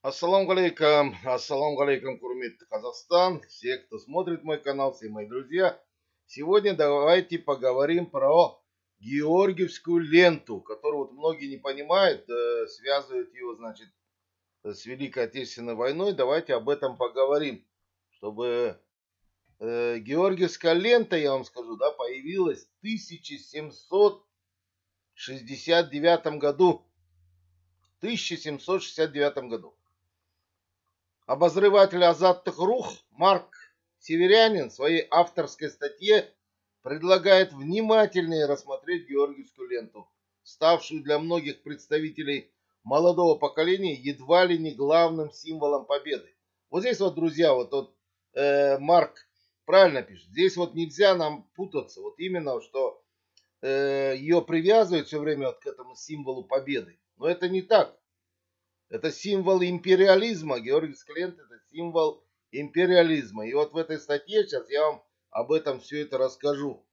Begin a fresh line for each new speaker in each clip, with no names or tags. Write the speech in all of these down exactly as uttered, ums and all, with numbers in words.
Ассаламу алейкум, ассаламу алейкум, Курмит Казахстан, все, кто смотрит мой канал, все мои друзья. Сегодня давайте поговорим про Георгиевскую ленту, которую вот многие не понимают, э, связывают ее, значит, с Великой Отечественной войной. Давайте об этом поговорим, чтобы э, Георгиевская лента, я вам скажу, да, появилась в тысяча семьсот шестьдесят девятом году. В тысяча семьсот шестьдесят девятом году. Обозреватель Азаттых Рух Марк Северянин в своей авторской статье предлагает внимательнее рассмотреть Георгиевскую ленту, ставшую для многих представителей молодого поколения едва ли не главным символом победы. Вот здесь вот, друзья, вот, вот э, Марк правильно пишет, здесь вот нельзя нам путаться, вот именно, что э, ее привязывают все время вот к этому символу победы. Но это не так. Это символ империализма. Георгиевская лента — это символ империализма. И вот в этой статье сейчас я вам об этом все это расскажу.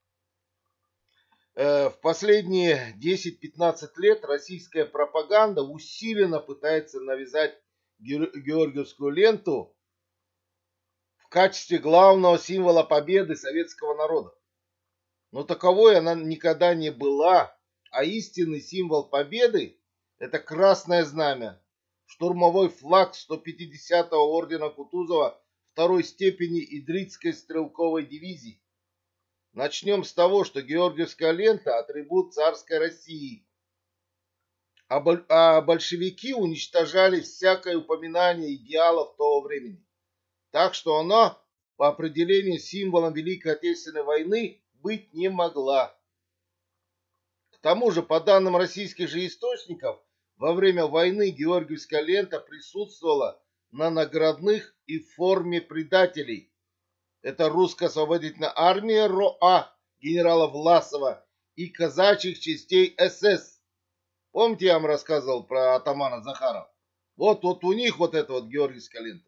В последние десять-пятнадцать лет российская пропаганда усиленно пытается навязать Георгиевскую ленту в качестве главного символа победы советского народа. Но таковой она никогда не была. А истинный символ победы — это красное знамя. Штурмовой флаг сто пятидесятого ордена Кутузова второй степени Идритской стрелковой дивизии. Начнем с того, что Георгиевская лента — атрибут царской России. А, а большевики уничтожали всякое упоминание идеалов того времени. Так что она по определению символом Великой Отечественной войны быть не могла. К тому же, по данным российских же источников, во время войны Георгиевская лента присутствовала на наградных и в форме предателей. Это русская освободительная армия РОА генерала Власова и казачьих частей СС. Помните, я вам рассказывал про атамана Захарова? Вот, вот у них вот эта вот Георгиевская лента.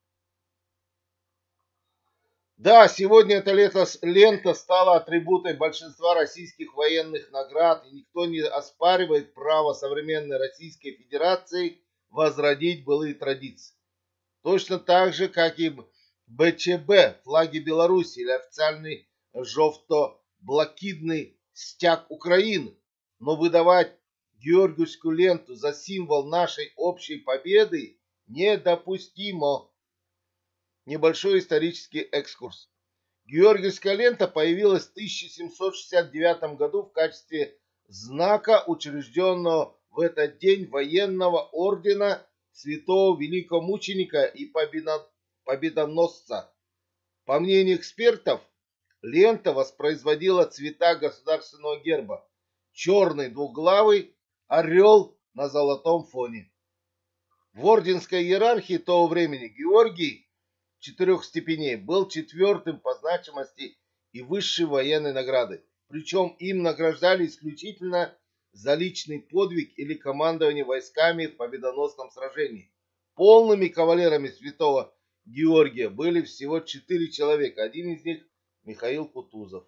Да, сегодня эта лента стала атрибутом большинства российских военных наград, и никто не оспаривает право современной Российской Федерации возродить былые традиции. Точно так же, как и БЧБ, флаги Беларуси или официальный жовто-блакитный стяг Украины. Но выдавать Георгиевскую ленту за символ нашей общей победы недопустимо. Небольшой исторический экскурс. Георгиевская лента появилась в тысяча семьсот шестьдесят девятом году в качестве знака, учрежденного в этот день военного ордена святого великого мученика и победоносца. По мнению экспертов, лента воспроизводила цвета государственного герба: черный двуглавый орел на золотом фоне. В орденской иерархии того времени Георгий четырех степеней был четвертым по значимости и высшей военной награды. Причем им награждали исключительно за личный подвиг или командование войсками в победоносном сражении. Полными кавалерами святого Георгия были всего четыре человека. Один из них Михаил Кутузов.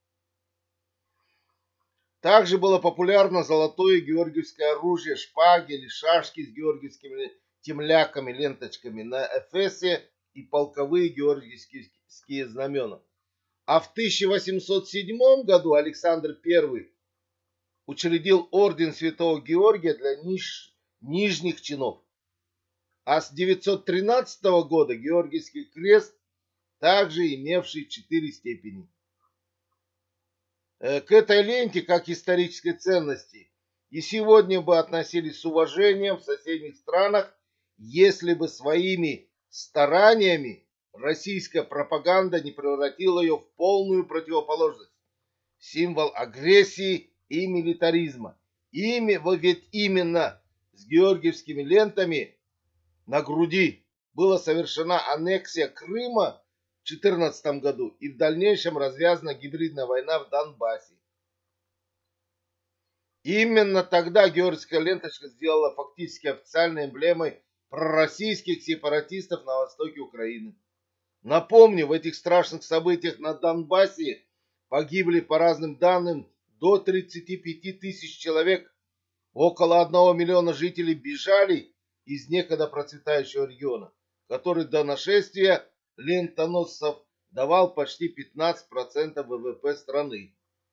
Также было популярно золотое георгиевское оружие, шпаги или шашки с георгиевскими темляками, ленточками на эфесе и полковые георгиевские знамена. А в тысяча восемьсот седьмом году Александр Первый учредил орден Святого Георгия для ниж... нижних чинов. А с девятьсот тринадцатого года Георгиевский крест, также имевший четыре степени. К этой ленте, как исторической ценности, и сегодня бы относились с уважением в соседних странах, если бы своими стараниями российская пропаганда не превратила ее в полную противоположность. Символ агрессии и милитаризма. Ими, вот ведь именно с георгиевскими лентами на груди была совершена аннексия Крыма в две тысячи четырнадцатом году и в дальнейшем развязана гибридная война в Донбассе. Именно тогда георгиевская ленточка сделала фактически официальной эмблемой пророссийских сепаратистов на востоке Украины. Напомню, в этих страшных событиях на Донбассе погибли, по разным данным, до тридцати пяти тысяч человек. Около одного миллиона жителей бежали из некогда процветающего региона, который до нашествия лентоносцев давал почти пятнадцать процентов вэ вэ пэ страны.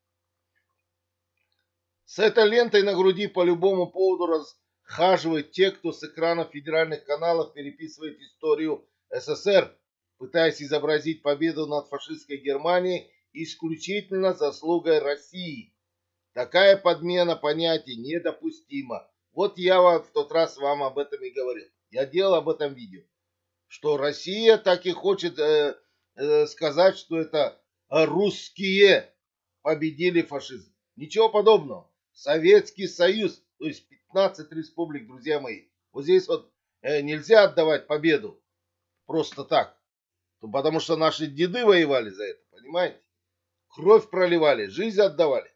С этой лентой на груди по любому поводу расхаживают те, кто с экранов федеральных каналов переписывает историю эс эс эр, пытаясь изобразить победу над фашистской Германией исключительно заслугой России. Такая подмена понятий недопустима. Вот я в тот раз вам об этом и говорил. Я делал об этом видео. Что Россия так и хочет э, э, сказать, что это русские победили фашизм. Ничего подобного. Советский Союз, то есть пятнадцать республик, друзья мои. Вот здесь вот э, нельзя отдавать победу просто так. Потому что наши деды воевали за это, понимаете? Кровь проливали, жизнь отдавали.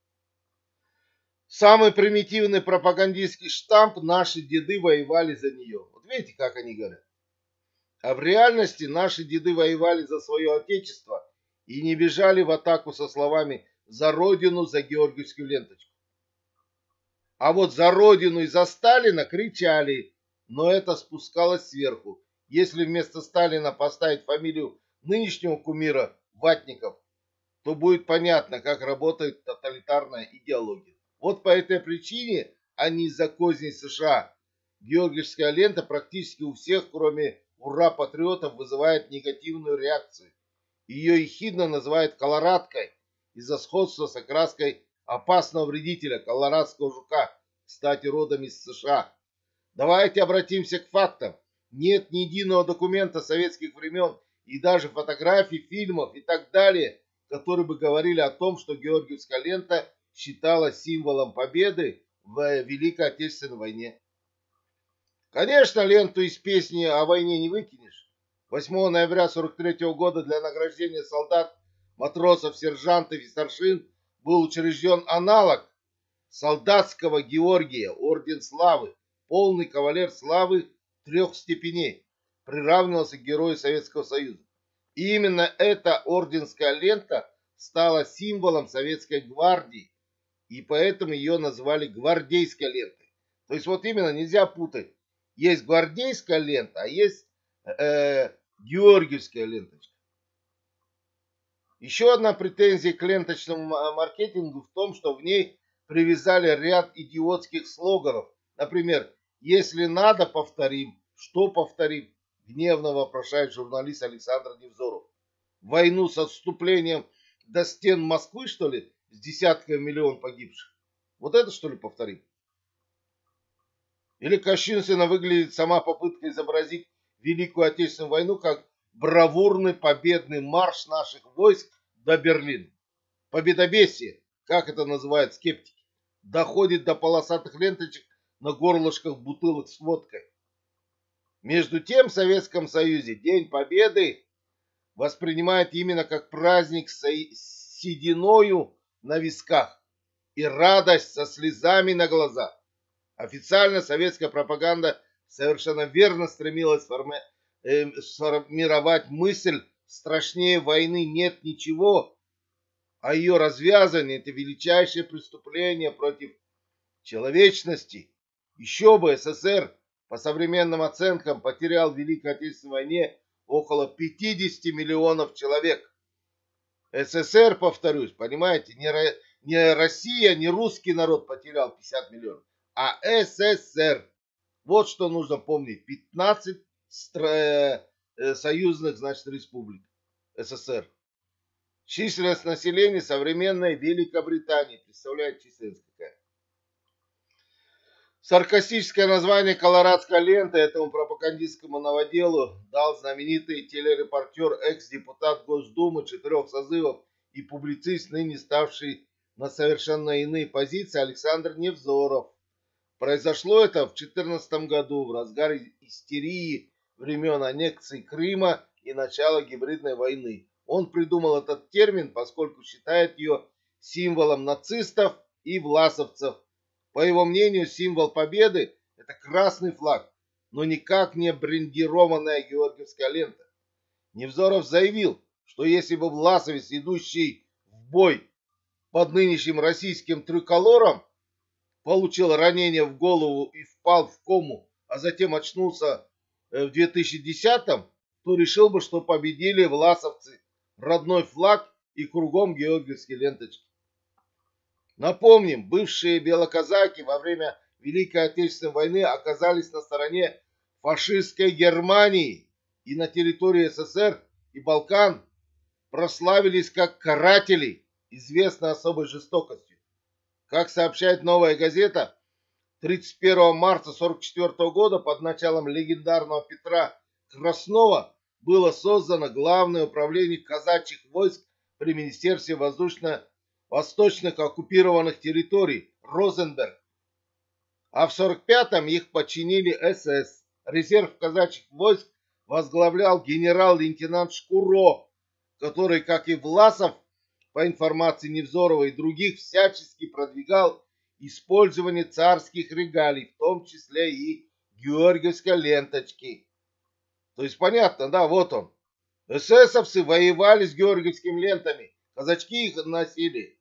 Самый примитивный пропагандистский штамп: наши деды воевали за нее. Вот видите, как они говорят. А в реальности наши деды воевали за свое отечество и не бежали в атаку со словами «за родину, за георгиевскую ленточку». А вот за родину и за Сталина кричали, но это спускалось сверху. Если вместо Сталина поставить фамилию нынешнего кумира Ватников, то будет понятно, как работает тоталитарная идеология. Вот по этой причине, а не из-за козней США, георгиевская лента практически у всех, кроме ура-патриотов, вызывает негативную реакцию. Ее ехидно называют колорадкой из-за сходства с окраской опасного вредителя, колорадского жука, кстати, родом из США. Давайте обратимся к фактам. Нет ни единого документа советских времен и даже фотографий, фильмов и так далее, которые бы говорили о том, что георгиевская лента считалась символом победы в Великой Отечественной войне. Конечно, ленту из песни о войне не выкинешь. восьмого ноября сорок третьего года для награждения солдат, матросов, сержантов и старшин был учрежден аналог солдатского Георгия, орден славы, полный кавалер славы трех степеней, приравнивался к герою Советского Союза. И именно эта орденская лента стала символом Советской гвардии, и поэтому ее назвали гвардейской лентой. То есть вот именно нельзя путать. Есть гвардейская лента, а есть э, георгиевская ленточка. Еще одна претензия к ленточному маркетингу в том, что в ней привязали ряд идиотских слоганов. Например, если надо, повторим. Что повторим? Гневно вопрошает журналист Александр Невзоров. Войну с отступлением до стен Москвы, что ли, с десятками миллионов погибших? Вот это, что ли, повторим? Или кощунственно выглядит сама попытка изобразить Великую Отечественную войну как бравурный победный марш наших войск до Берлина. Победобесие, как это называют скептики, доходит до полосатых ленточек на горлышках бутылок с водкой. Между тем в Советском Союзе День Победы воспринимают именно как праздник с сединою на висках и радость со слезами на глазах. Официально советская пропаганда совершенно верно стремилась форми... э, сформировать мысль: страшнее войны нет ничего, а ее развязывание — это величайшее преступление против человечности. Еще бы, эс эс эр по современным оценкам потерял в Великой Отечественной войне около пятьдесят миллионов человек. эс эс эр, повторюсь, понимаете, не, не Россия, не русский народ потерял пятьдесят миллионов, а эс эс эр. Вот что нужно помнить. пятнадцать стра... союзных, значит, республик эс эс эр. Численность населения современной Великобритании. Представляете, численность какая? Саркастическое название «Колорадская лента» этому пропагандистскому новоделу дал знаменитый телерепортер, экс-депутат Госдумы четырех созывов и публицист, ныне ставший на совершенно иные позиции, Александр Невзоров. Произошло это в две тысячи четырнадцатом году, в разгаре истерии времен аннексии Крыма и начала гибридной войны. Он придумал этот термин, поскольку считает ее символом нацистов и власовцев. По его мнению, символ победы — это красный флаг, но никак не брендированная георгиевская лента. Невзоров заявил, что если бы власовец, идущий в бой под нынешним российским триколором, получил ранение в голову и впал в кому а затем очнулся в две тысячи десятом, то решил бы, что победили власовцы, родной флаг и кругом георгиевские ленточки. Напомним, бывшие белоказаки во время Великой Отечественной войны оказались на стороне фашистской Германии и на территории СССР и Балкан прославились как каратели, известны особой жестокостью. Как сообщает «Новая газета», тридцать первого марта тысяча девятьсот сорок четвёртого года под началом легендарного Петра Краснова было создано Главное управление казачьих войск при Министерстве воздушно-восточных оккупированных территорий Розенберг. А в сорок пятом их подчинили СС. Резерв казачьих войск возглавлял генерал-лейтенант Шкуро, который, как и Власов, по информации Невзорова и других, всячески продвигал использование царских регалий, в том числе и георгиевской ленточки. То есть понятно, да, вот он. Эсэсовцы воевали с георгиевскими лентами, казачки их носили.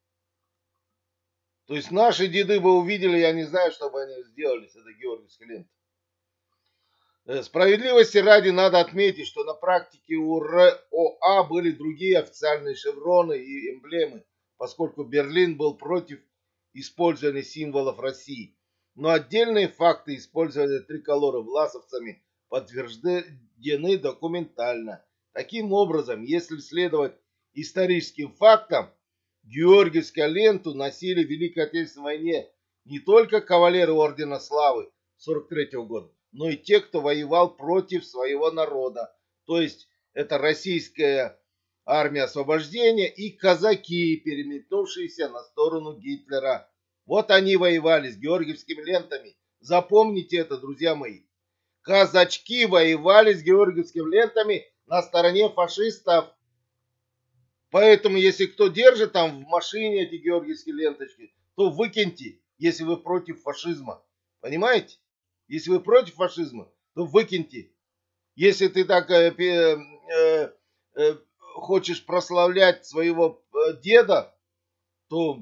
То есть наши деды бы увидели, я не знаю, что бы они сделали с этой георгиевской лентой. Справедливости ради надо отметить, что на практике у РОА были другие официальные шевроны и эмблемы, поскольку Берлин был против использования символов России. Но отдельные факты использования триколора власовцами подтверждены документально. Таким образом, если следовать историческим фактам, георгиевскую ленту носили в Великой Отечественной войне не только кавалеры Ордена Славы сорок третьего года, но и те, кто воевал против своего народа. То есть это российская армия освобождения и казаки, переметнувшиеся на сторону Гитлера. Вот они воевали с георгиевскими лентами. Запомните это, друзья мои. Казачки воевали с георгиевскими лентами на стороне фашистов. Поэтому, если кто держит там в машине эти георгиевские ленточки, то выкиньте, если вы против фашизма. Понимаете? Если вы против фашизма, то выкиньте. Если ты так э, э, э, хочешь прославлять своего э, деда, то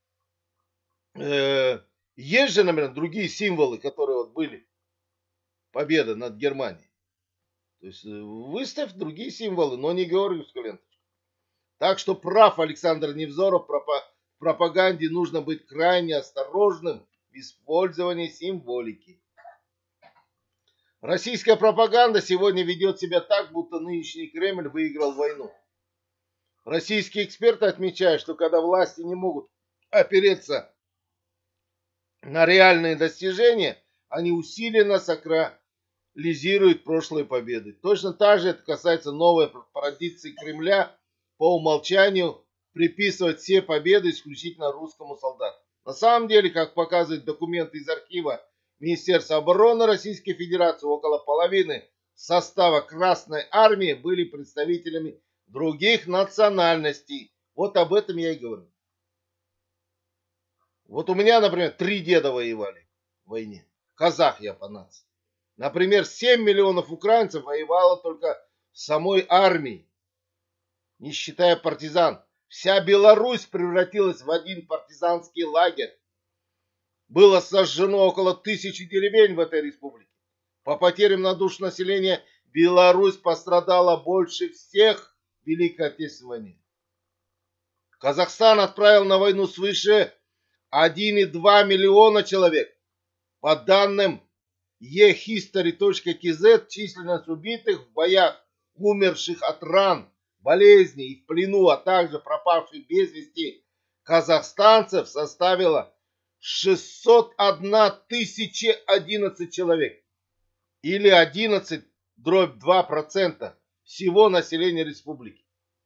э, есть же, например, другие символы, которые вот были. Победа над Германией. То есть э, выставь другие символы, но не георгиевскую ленточку. Так что прав Александр Невзоров, в пропаганде нужно быть крайне осторожным в использовании символики. Российская пропаганда сегодня ведет себя так, будто нынешний Кремль выиграл войну. Российские эксперты отмечают, что когда власти не могут опереться на реальные достижения, они усиленно сакрализируют прошлые победы. Точно так же это касается новой традиции Кремля по умолчанию приписывать все победы исключительно русскому солдату. На самом деле, как показывают документы из архива Министерства обороны Российской Федерации, около половины состава Красной Армии были представителями других национальностей. Вот об этом я и говорю. Вот у меня, например, три деда воевали в войне. Казах я по нации. Например, семь миллионов украинцев воевало только в самой армии, не считая партизан. Вся Беларусь превратилась в один партизанский лагерь. Было сожжено около тысячи деревень в этой республике. По потерям на душу населения Беларусь пострадала больше всех в Великой Отечественной войне. Казахстан отправил на войну свыше один и два миллиона человек. По данным e history точка kz, численность убитых в боях, умерших от ран, болезней и в плену, а также пропавших без вести казахстанцев составила шестьсот одна тысяча одиннадцать человек. Или одиннадцать дробь два процента всего населения республики.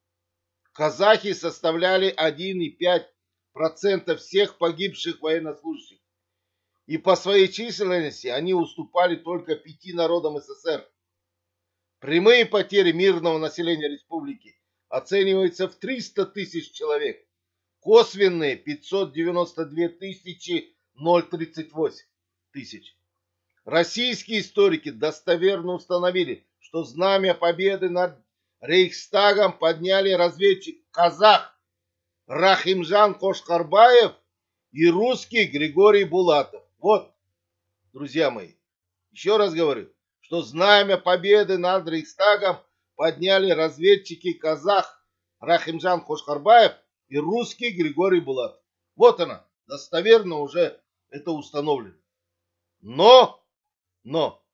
Казахи составляли один и пять процента всех погибших военнослужащих. И по своей численности они уступали только пяти народам СССР. Прямые потери мирного населения республики оцениваются в триста тысяч человек. Косвенные пятьсот девяносто две тысячи тридцать восемь тысяч. Российские историки достоверно установили, что знамя победы над Рейхстагом подняли разведчик казах Рахимжан Кошкарбаев и русский Григорий Булатов. Вот, друзья мои, Еще раз говорю, что знамя победы над Рейхстагом подняли разведчики казах Рахимжан Хошхарбаев и русский Григорий Булат. Вот она, достоверно уже это установлено. Но, но,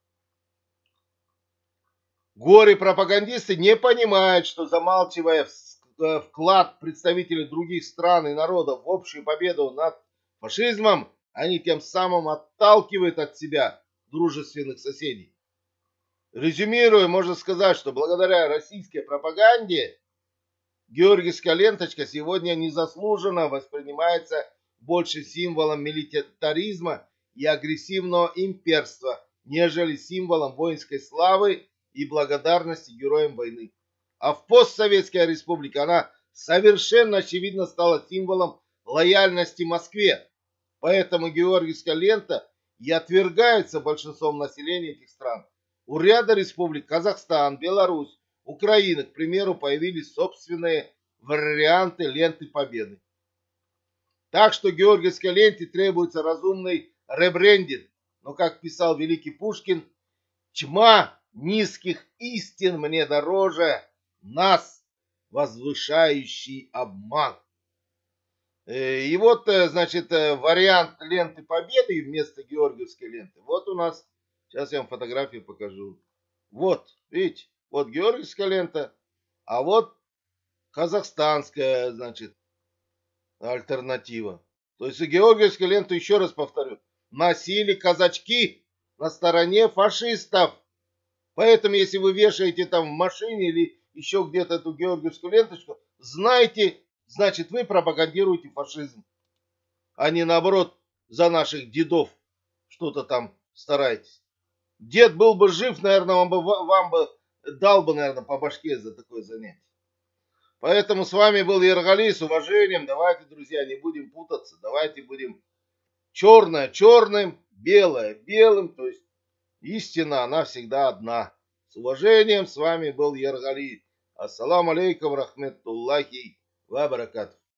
горе-пропагандисты не понимают, что, замалчивая вклад представителей других стран и народов в общую победу над фашизмом, они тем самым отталкивают от себя дружественных соседей. Резюмируя, можно сказать, что благодаря российской пропаганде георгиевская ленточка сегодня незаслуженно воспринимается больше символом милитаризма и агрессивного имперства, нежели символом воинской славы и благодарности героям войны. А в постсоветской республике она совершенно очевидно стала символом лояльности Москве. Поэтому георгиевская лента и отвергается большинством населения этих стран. У ряда республик Казахстан, Беларусь, Украина, к примеру, появились собственные варианты ленты победы. Так что георгиевской ленте требуется разумный ребрендинг. Но, как писал великий Пушкин, тьма низких истин мне дороже нас, возвышающий обман. И вот, значит, вариант ленты победы вместо георгиевской ленты. Вот у нас, сейчас я вам фотографию покажу. Вот, видите, вот георгиевская лента, а вот казахстанская, значит, альтернатива. То есть георгиевскую ленту, еще раз повторю, носили казачки на стороне фашистов. Поэтому, если вы вешаете там в машине или еще где-то эту георгиевскую ленточку, знайте, значит, вы пропагандируете фашизм, а не наоборот за наших дедов что-то там стараетесь. Дед был бы жив, наверное, вам бы, вам бы дал бы, наверное, по башке за такое занятие. Поэтому с вами был Ергали, с уважением. Давайте, друзья, не будем путаться. Давайте будем черное черным, белое белым. То есть истина, она всегда одна. С уважением, с вами был Ергали. Ассаламу алейкум, рахметтуллахи ва баракатух.